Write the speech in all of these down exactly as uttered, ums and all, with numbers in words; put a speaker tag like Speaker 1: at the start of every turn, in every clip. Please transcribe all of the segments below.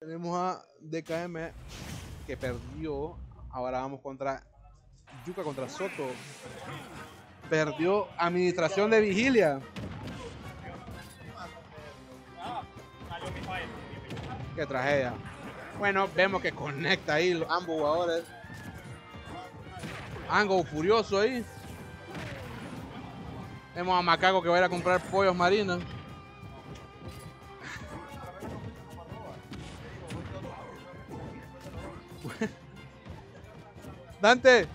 Speaker 1: Tenemos a D K M que perdió. Ahora vamos contra Yuka contra Soto. Perdió administración de vigilia. Qué tragedia. Bueno, vemos que conecta ahí los, ambos jugadores. Ango furioso ahí. Vemos a Macaco que va a ir a comprar pollos marinos. Dante.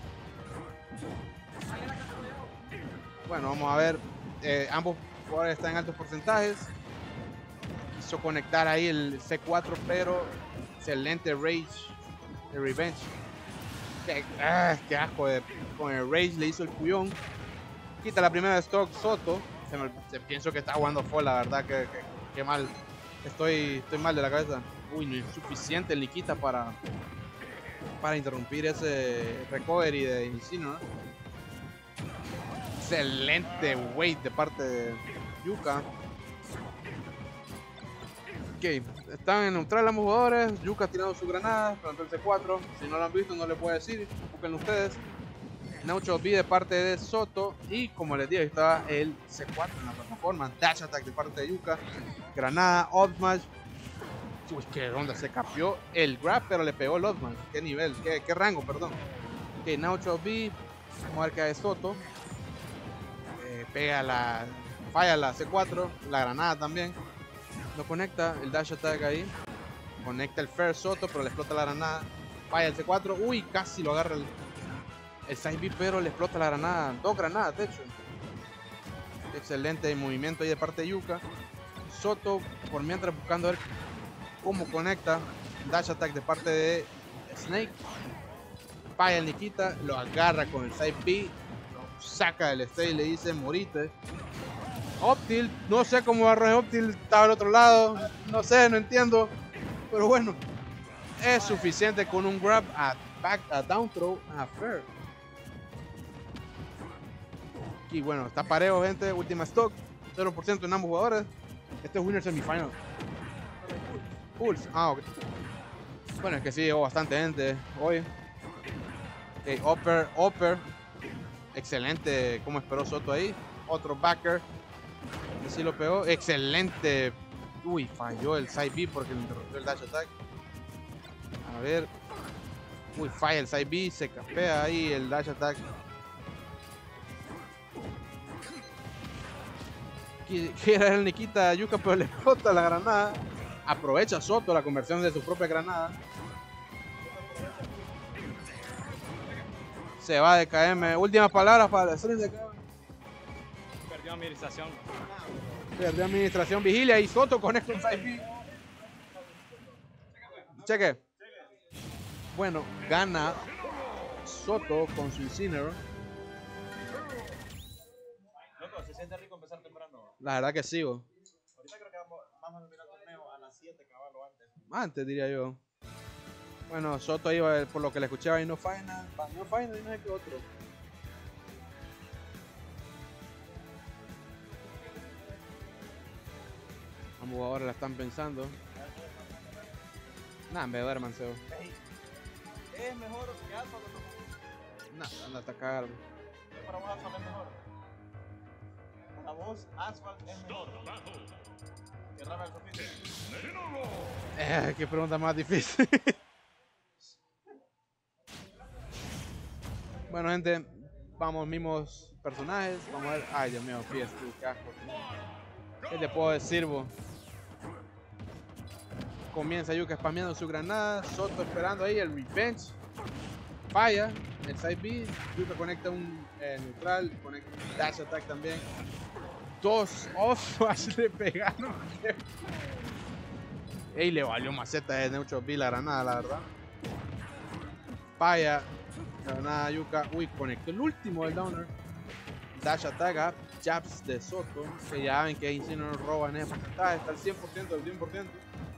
Speaker 1: Bueno, vamos a ver. Eh, ambos jugadores están en altos porcentajes. Quiso conectar ahí el C cuatro, pero excelente Rage de Revenge. Qué, ah, qué asco de, con el Rage le hizo el cuyón. Quita la primera de stock Soto. Se me, se, pienso que está jugando full, la verdad que, que, que mal. Estoy, estoy mal de la cabeza. Uy, no es suficiente el Nikita para, para interrumpir ese recovery de Incineroar, ¿no? Excelente weight de parte de Yuka. Ok, están en neutral ambos jugadores. Yuka tirando su granada, plantó el C cuatro. Si no lo han visto, no les puedo decir. Búsquenlo ustedes. Nacho B de parte de Soto. Y como les dije, estaba el C cuatro en la plataforma. Dash attack de parte de Yuka. Granada, up smash. Uy, qué onda, se capió el grab, pero le pegó el up smash. Qué nivel, qué, qué rango, perdón. Ok, Nacho B. Vamos a ver qué hay de Soto. Eh, pega la. Falla la C cuatro. La granada también. No conecta el dash attack ahí. Conecta el Fair Soto, pero le explota la granada. Falla el C cuatro. Uy, casi lo agarra el, el side B, pero le explota la granada. Dos granadas, de hecho. Excelente movimiento ahí de parte de Yuka. Soto, por mientras, buscando ver cómo conecta. Dash attack de parte de Snake. Falla el Nikita. Lo agarra con el side B. Lo saca del stage y le dice: morite. Optil, no sé cómo agarró Optil, estaba al otro lado, no sé, no entiendo, pero bueno, es suficiente con un grab a back, a down throw, a fair. Y bueno, está parejo, gente, última stock, cero por ciento en ambos jugadores. Este es winner semifinal. Pulse, ah, ok. Bueno, es que sí, llegó bastante gente hoy. Ok, upper, upper, excelente, como esperó Soto ahí, otro backer. Sí lo pegó, excelente. Uy, falló el side B porque le interrumpió el dash attack. A ver. Uy, falla el side B, se capea ahí el dash attack. Quiere el Nikita a Yuka, pero le explota la granada. Aprovecha Soto la conversión de su propia granada. Se va de K M. Últimas palabras para la serie de K M.
Speaker 2: Perdió administración.
Speaker 1: Perdió administración vigilia y Soto conecta un side B. Cheque. Bueno, gana Soto con su Incineroar.
Speaker 2: Loco, se siente rico empezar temprano.
Speaker 1: La verdad que sigo.
Speaker 2: Ahorita creo que vamos, vamos a terminar el torneo a las siete, caballo antes.
Speaker 1: Antes diría yo. Bueno, Soto iba, por lo que le escuchaba, y no final. No final y no sé qué otro. Ambos ahora la están pensando. Nah, me duerman, Seo.
Speaker 2: ¿Es mejor que Asphalt o no?
Speaker 1: Nah, anda a atacar.
Speaker 2: Para vos Asphalt es mejor. Para vos Asphalt es mejor. Que Rafael Sofía.
Speaker 1: Eh, qué pregunta más difícil. Bueno, gente, vamos, mismos personajes. Vamos a ver. Ay, Dios mío, P S dos, qué asco. ¿Qué te puedo decir, vos? Comienza Yuka spameando su granada. Soto esperando ahí el revenge. Falla. El side B. Yuka conecta un eh, neutral. Conecta un dash attack también. Dos off le pegaron. Ey, le valió maceta de Neutral B la granada, la verdad. Falla. Granada Yuka. Uy, conectó el último del downer. Dash attack a jabs de Soto. Que ya ven que Incineroar roba en ese porcentaje. Está al cien por ciento, al cien por ciento.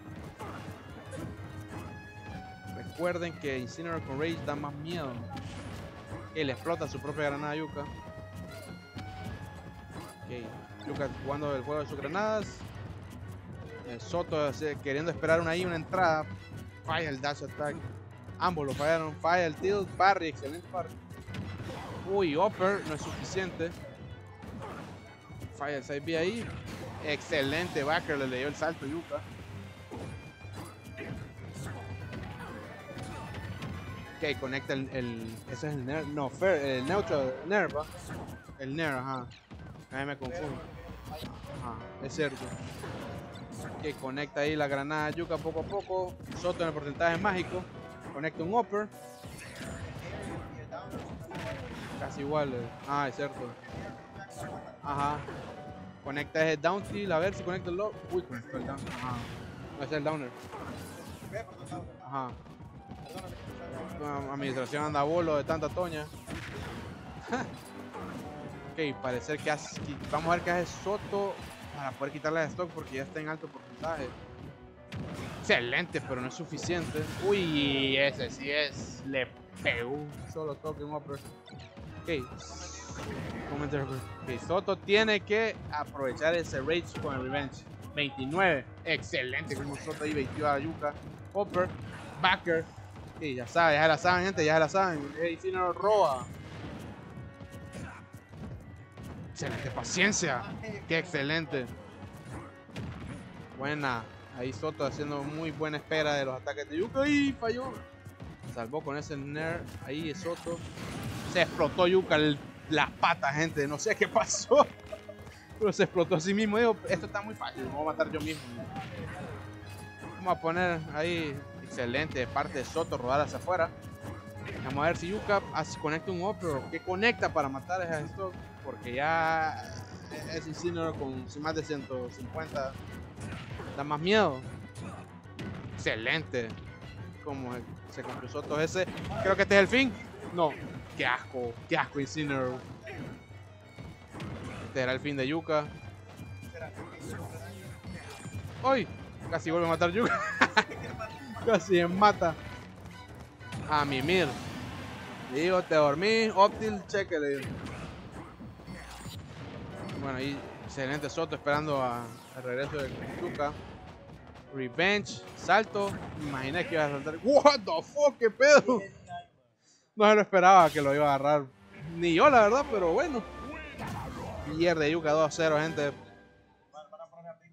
Speaker 1: Recuerden que Incineroar con Rage da más miedo. Él explota su propia granada a Yuka. Ok, Yuka jugando el juego de sus granadas. El Soto eh, queriendo esperar una ahí, una entrada. Falla el dash attack. Ambos lo fallaron. Falla el tilt. Parry, excelente parry. Uy, upper, no es suficiente. Falla el side B ahí. Excelente backer, le leyó el salto Yuka. Ok, conecta el, el ese es el Nair, no, fair, el neutral, el Nair, ¿va? El Nair, ajá. A mí me confundo. Ajá, es cierto. Ok, conecta ahí la granada Yuka poco a poco. Soto en el porcentaje mágico. Conecta un upper. Casi igual. Eh. Ah, es cierto. Ajá. Conecta ese down tilt, a ver si conecta el low. Uy, conectó el down. Ajá. No, ese es el downer. Ajá. La administración anda a bolo de tanta toña. Ok, parece que hace, vamos a ver qué hace Soto para poder quitarle de stock porque ya está en alto porcentaje. Excelente, pero no es suficiente. Uy, ese sí es. Le pegó un solo toque, un upper. Ok. Ok, Soto tiene que aprovechar ese rage con el revenge. veintinueve. Excelente, como Soto ahí veintiocho a Yuka. Upper, backer. Ok, ya saben, ya la saben, gente, ya la saben. Hey, si no roba. Excelente paciencia. Qué excelente. Buena. Ahí Soto haciendo muy buena espera de los ataques de Yuka. ¡Y falló! Salvó con ese Nair. Ahí Soto. Se explotó Yuka el, las patas, gente. No sé qué pasó. Pero se explotó a sí mismo. Digo, esto está muy fácil. Me voy a matar yo mismo. Vamos a poner ahí. Excelente de parte de Soto. Rodar hacia afuera. Vamos a ver si Yuka conecta un upper. ¿Qué conecta para matar a ese stock? Porque ya es Incineroar con más de ciento cincuenta. Da más miedo. Excelente. Como se cumplió Soto ese. Creo que este es el fin. No. Qué asco. Qué asco Incineroar. Este era el fin de Yuka. ¡Uy! Casi vuelve a matar Yuka. Casi me mata. A mimir. Le digo, te dormí. Optil, cheque, le digo. Bueno, ahí excelente Soto esperando al regreso de Yuka. Revenge, salto. Me imaginé que iba a saltar. What the fuck, qué pedo. No se lo esperaba que lo iba a agarrar. Ni yo, la verdad, pero bueno. Pierde Yuka dos a cero, gente.